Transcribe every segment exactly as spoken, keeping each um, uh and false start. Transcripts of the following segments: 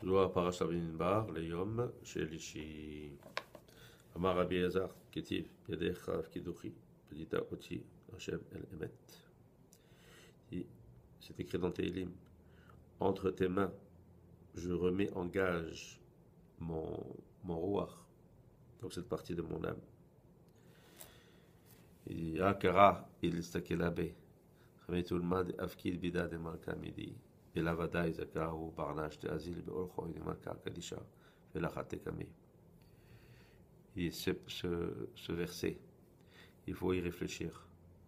Zohar Parashat Bamidbar, Leyom, Shel Ishi. Amar Rabbi Elazar, Ketiv, Yadecha Avkiduchi, Pedita Oti, Hashem El Emet. C'est écrit dans Teilim. Entre tes mains, je remets en gage mon, mon Ruach, donc cette partie de mon âme. Il dit, Akara, il istakelabe. Chametulmad Avkid Bida de Malka Midi. Elavadai Zakahu Barnash de Azil Beolcho de Malka Kadisha. Velachate Kame. Et ce, ce, ce verset, il faut y réfléchir.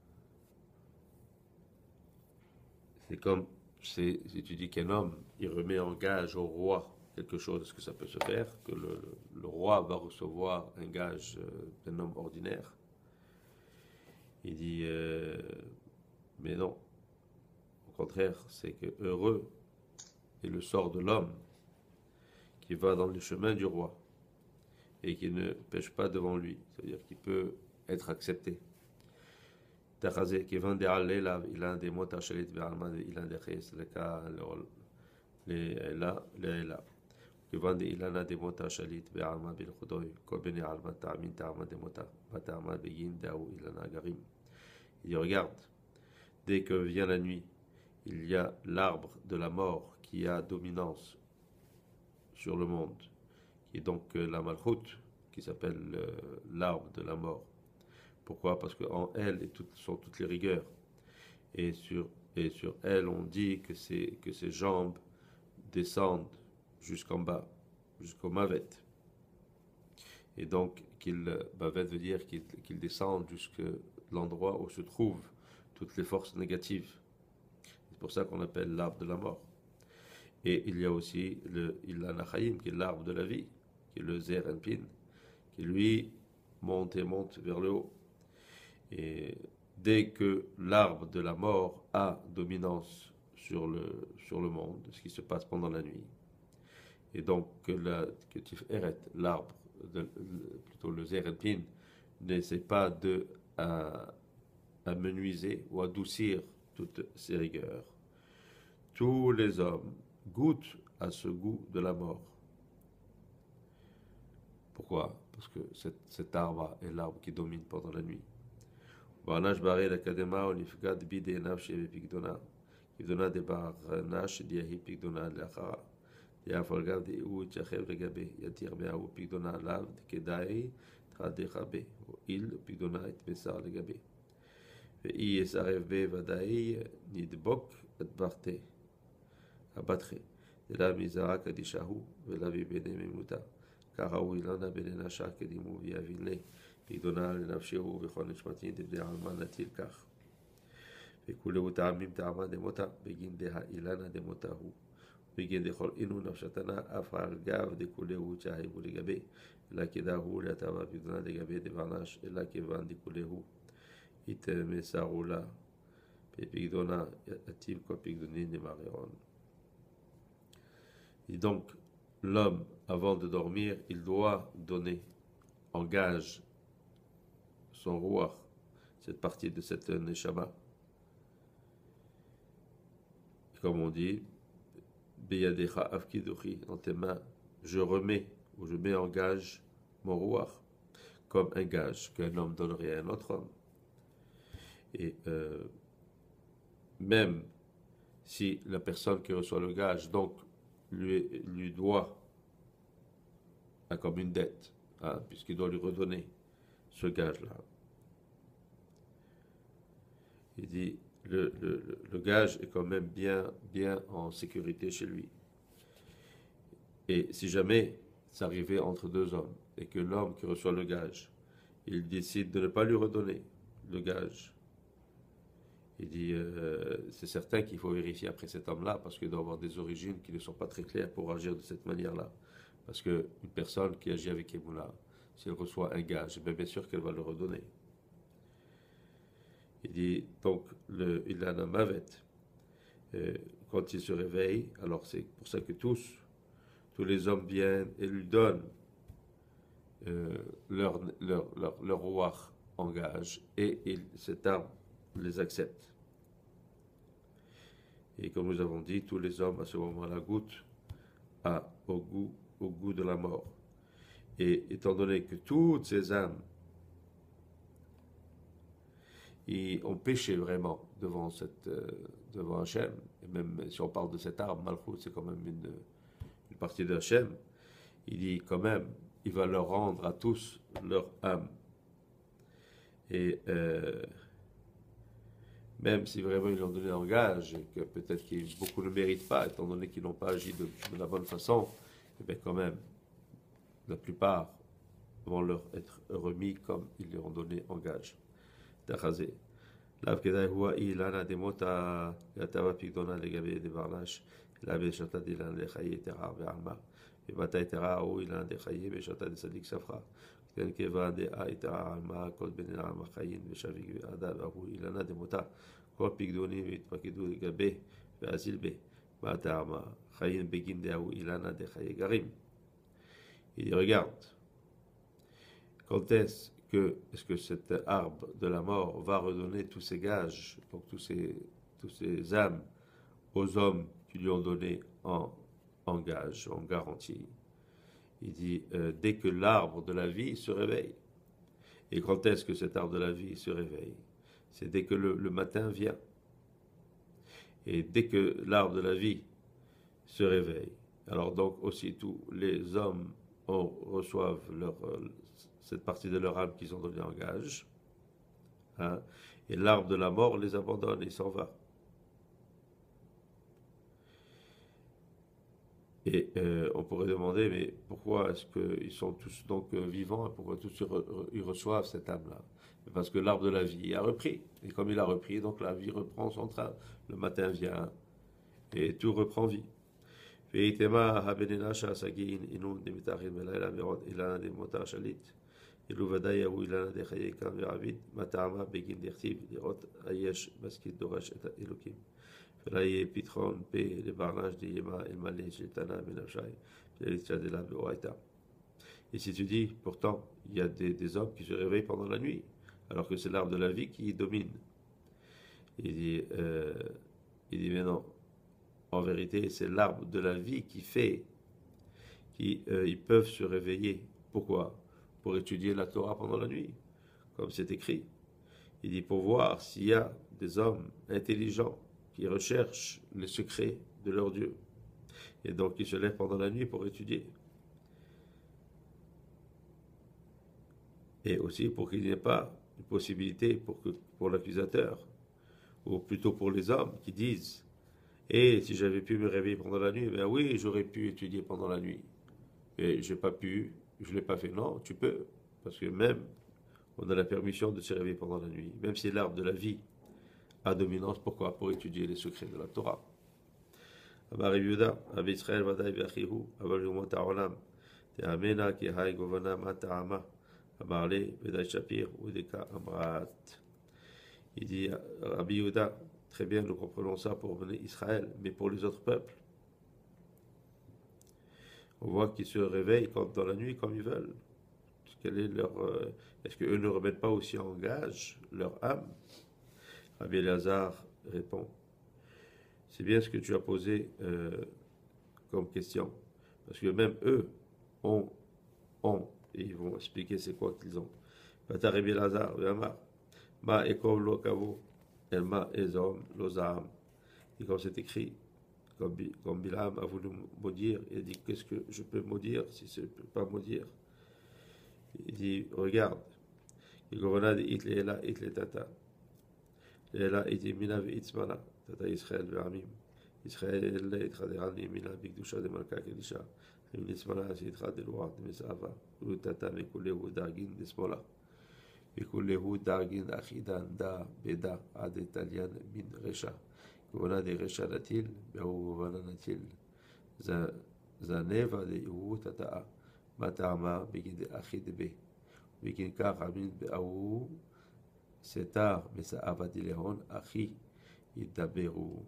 C'est comme c'est, si tu dis qu'un homme, il remet en gage au roi quelque chose, est-ce que ça peut se faire? Que le, le, le roi va recevoir un gage d'un homme ordinaire? Il dit, euh, mais non. Au contraire, c'est que heureux est le sort de l'homme qui va dans le chemin du roi et qui ne pêche pas devant lui, c'est-à-dire qu'il peut être accepté. Tachazé qui vend des alléla, il a des mots chalit be'alma, il a des chais, le cas, les là, les là. Qui vend des ilana des mots chalit be'alma bil khudoy, kol beni alma ta'amin ta'ama des mots, bata'ama begin da'ou ilana garim. Il dit, regarde, dès que vient la nuit, il y a l'arbre de la mort qui a dominance sur le monde, qui est donc la Malchut, qui s'appelle euh, l'arbre de la mort. Pourquoi? Parce qu'en elle toutes, sont toutes les rigueurs. Et sur, et sur elle, on dit que, c'est, que ses jambes descendent jusqu'en bas, jusqu'au Mavet. Et donc, qu'il, Mavet veut dire qu'il, qu'il descend jusqu'à l'endroit où se trouvent toutes les forces négatives. C'est pour ça qu'on appelle l'arbre de la mort. Et il y a aussi le Ilan HaChaim, qui est l'arbre de la vie, qui est le Zer Enpin, qui lui monte et monte vers le haut. Et dès que l'arbre de la mort a dominance sur le, sur le monde, ce qui se passe pendant la nuit, et donc que, la, que Tiferet, l'arbre, de, plutôt le Zer Enpin, n'essaie pas de à, amenuiser ou adoucir toutes ces rigueurs, tous les hommes goûtent à ce goût de la mort. Pourquoi? Parce que cet, cet arbre est l'arbre qui domine pendant la nuit. Barnash baré l'académa onifgad bide nafshe pigdona. Pigdona de barnash diahi pigdona l'achara. Diafalgad de ou tchachev legabe. Yatir beaou pigdona lav kedai tradechabe. Il pigdona et besar legabe. Ve'i esarev be vadai nidbok et barte. Abatre. De la misara kadishahu velavi bene memuta. Karaou ilana bene nasha kedimu viavile. Pigdona lenafshehu vechon nishmati de alma natil kach. Vekuleu ta'amim ta'ama de mota begin de ha'ilana de motahu. Begin de chol inu nafshatana afal gav de kuleu chahibu legabe. La kedahu latava pigdona legabe de varnash. La kevan de kuleu it mesarula. Pigdona atim ko pigdonin de mareon. Et donc, l'homme, avant de dormir, il doit donner en gage son roi, cette partie de cette neshama. Comme on dit, Beyadecha avkiduchi, dans tes mains, je remets ou je mets en gage mon roi, comme un gage qu'un homme donnerait à un autre homme. Et euh, même si la personne qui reçoit le gage, donc, lui, lui doit, a comme une dette, hein, puisqu'il doit lui redonner ce gage-là. Il dit, le, le, le gage est quand même bien, bien en sécurité chez lui. Et si jamais ça arrivait entre deux hommes, et que l'homme qui reçoit le gage, il décide de ne pas lui redonner le gage, il dit, euh, c'est certain qu'il faut vérifier après cet homme-là, parce qu'il doit avoir des origines qui ne sont pas très claires pour agir de cette manière-là. Parce qu'une personne qui agit avec Emouna, si elle reçoit un gage, bien, bien sûr qu'elle va le redonner. Il dit, donc, le, il a un mavet. Euh, quand il se réveille, alors c'est pour ça que tous, tous les hommes viennent et lui donnent euh, leur, leur, leur, leur roi en gage, et il, cet arbre les accepte. Et comme nous avons dit, tous les hommes à ce moment-là goûtent a au goût, au goût de la mort. Et étant donné que toutes ces âmes ils ont péché vraiment devant, cette, euh, devant Hachem, et même si on parle de cet arbre, Malchut, c'est quand même une, une partie de Hachem, il dit quand même, il va leur rendre à tous leur âme. Et euh, même si vraiment ils ont donné un gage, et que peut-être qu'ils beaucoup ne méritent pas, étant donné qu'ils n'ont pas agi de, de la bonne façon, et bien quand même, la plupart vont leur être remis comme ils leur ont donné en gage. Tachazé. לאו כדאי הוא אילנה דמותה יתבה פקדונה לגבי דברנש אלא בשעתה דילן לחיי תרע ועלמה ובתי תרע הוא אילנה דחיי בשעתה דצדיק ספחה כן כיוון דאי תרע עלמה כל בני עלמה חיין ושביק ועדה והוא אילנה דמותה כל פקדונים והתפקדו לגבי ואזיל בה בתי עלמה חיין בגין דהו אילנה דחיי גרים. Il dit, regarde, quand est-ce que, est-ce que cet arbre de la mort va redonner tous ces gages, donc tous ces, tous ces âmes aux hommes qui lui ont donné en, en gage, en garantie. Il dit, euh, dès que l'arbre de la vie se réveille. Et quand est-ce que cet arbre de la vie se réveille? C'est dès que le, le matin vient. Et dès que l'arbre de la vie se réveille, alors donc aussi tous les hommes on, reçoivent leur... cette partie de leur âme qu'ils ont donné en gage, hein, et l'arbre de la mort les abandonne et s'en va. Et euh, on pourrait demander, mais pourquoi est-ce qu'ils sont tous donc euh, vivants, et pourquoi tous ils, re, ils reçoivent cette âme-là? Parce que l'arbre de la vie a repris, et comme il a repris, donc la vie reprend son train. Le matin vient, et tout reprend vie. ויתמה הבננה שהסגין אינון דמתאחים בלילה מאוד אילנה דמותה שליט אילו ודאי הוא אילנה דחיי קם ועביד מה טעמה בגין דכתיב לראות היש משכיל דורש את האלוקים ולא יהיה פתחון פה לברנש דיימה אלמלא שלטנה בנפשי ולהתשדלה באורייתא. Et si tu dis, pourtant, il y a des, des hommes qui se réveillent pendant la nuit, alors que c'est l'arbre de la vie qui domine. Il dit, euh, il dit, mais non. En vérité, c'est l'arbre de la vie qui fait qu'ils euh, peuvent se réveiller. Pourquoi? Pour étudier la Torah pendant la nuit, comme c'est écrit. Il dit pour voir s'il y a des hommes intelligents qui recherchent les secrets de leur Dieu. Et donc ils se lèvent pendant la nuit pour étudier. Et aussi pour qu'il n'y ait pas une possibilité pour, que, pour l'accusateur, ou plutôt pour les hommes qui disent et si j'avais pu me réveiller pendant la nuit, ben oui, j'aurais pu étudier pendant la nuit. Et j'ai pas pu, je ne l'ai pas fait. Non, tu peux. Parce que même, on a la permission de se réveiller pendant la nuit. Même si l'arbre de la vie a dominance, pourquoi? Pour étudier les secrets de la Torah. Amar Yehuda, Rabbi Israël Vadaï Ve'achihu, Aval Yomot HaOlam, Te'amena ki hai govana ma ta'ama, Amar Le, Vedaï Shapir, Udeka Amrat. Il dit, Rabbi Yehuda, très bien, nous comprenons ça pour mener Israël, mais pour les autres peuples, on voit qu'ils se réveillent quand, dans la nuit comme ils veulent. Quel est leur, euh, est-ce qu'eux ne remettent pas aussi en gage leur âme? Rabbi Elazar répond, c'est bien ce que tu as posé euh, comme question, parce que même eux ont, ont, et ils vont expliquer c'est quoi qu'ils ont. Bata Rabbi Elazar, ma ekov lo kavo. Elma Ezom Lozam. Et comme c'est écrit, comme, comme Bilam a voulu maudire, il a dit qu'est-ce que je peux maudire si je ne peux pas maudire? Il dit regarde, il govana de Itlela Itle Tata. Lela iti mina ve itzmana, Tata Israël ve Amim. Israël itchaderani mina bigdusha de Malka Kedisha. Im itzmana si itchad de Loa de Mesava. Ulu Tata mekulehu dargin de Smola. וכולהו דרגין אחידן דה בדה עד איטליאן מן רשע. כבונה דה רשע נטיל, והוא כבונה נטיל. זנבה דה יהות התאה, מה טעמה בגין דה אחיד בה. בגין כך אמין באהו, סתר מסעבה דלהון, אחי ידברו.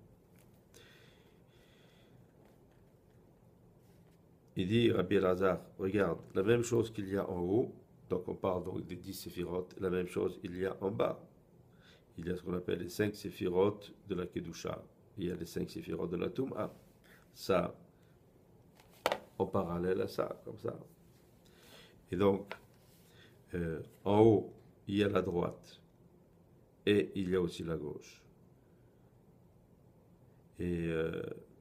Il dit, Rabbi Elazar, regarde, la même chose qu'il y a en haut, donc on parle donc des dix séphirotes, la même chose il y a en bas. Il y a ce qu'on appelle les cinq séphirotes de la Kedusha. Il y a les cinq séphirotes de la Touma. Ça, en parallèle à ça, comme ça. Et donc, euh, en haut, il y a la droite et il y a aussi la gauche. Et, euh,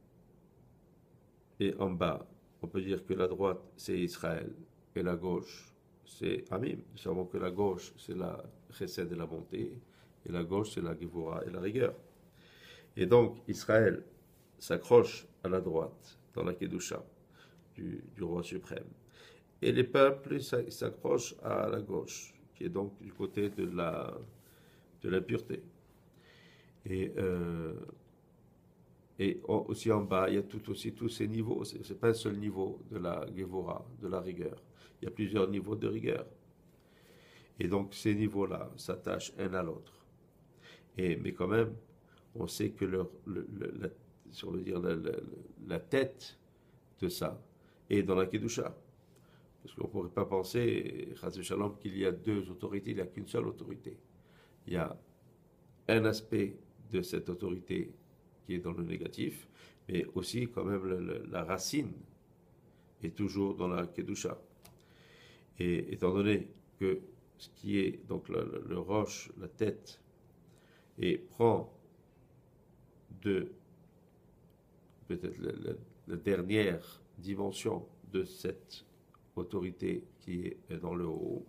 et en bas, on peut dire que la droite, c'est Israël et la gauche, c'est Amim. Nous savons que la gauche, c'est la chesed et la bonté, et la gauche, c'est la gevura et la rigueur. Et donc, Israël s'accroche à la droite dans la Kedusha du, du roi suprême. Et les peuples s'accrochent à la gauche, qui est donc du côté de la, de la pureté. Et, euh, et aussi en bas, il y a tout aussi tous ces niveaux. Ce n'est pas un seul niveau de la Gevura, de la rigueur. Il y a plusieurs niveaux de rigueur. Et donc ces niveaux-là s'attachent un à l'autre. Et mais quand même, on sait que leur, le, le, la, si on veut dire la, la, la tête de ça est dans la Kedusha. Parce qu'on ne pourrait pas penser, Chas v'Shalom, qu'il y a deux autorités, il n'y a qu'une seule autorité. Il y a un aspect de cette autorité qui est dans le négatif, mais aussi quand même le, le, la racine est toujours dans la Kedusha. Et étant donné que ce qui est donc le, le, le roche, la tête, et prend de peut-être la, la, la dernière dimension de cette autorité qui est dans le haut.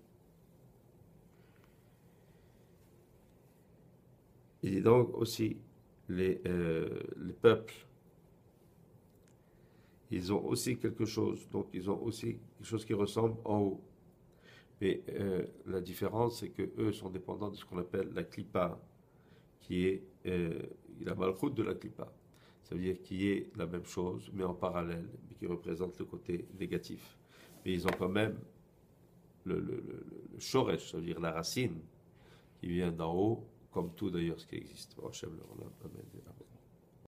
Et donc aussi les, euh, les peuples, ils ont aussi quelque chose, donc ils ont aussi quelque chose qui ressemble en haut. Mais euh, la différence, c'est que eux sont dépendants de ce qu'on appelle la klipa, qui est euh, la malchoute de la klipa. Ça veut dire qui est la même chose, mais en parallèle, mais qui représente le côté négatif. Mais ils ont quand même le, le, le, le shoresh, ça veut dire la racine, qui vient d'en haut, comme tout d'ailleurs ce qui existe. Bon, Hachem, on a, amen, amen.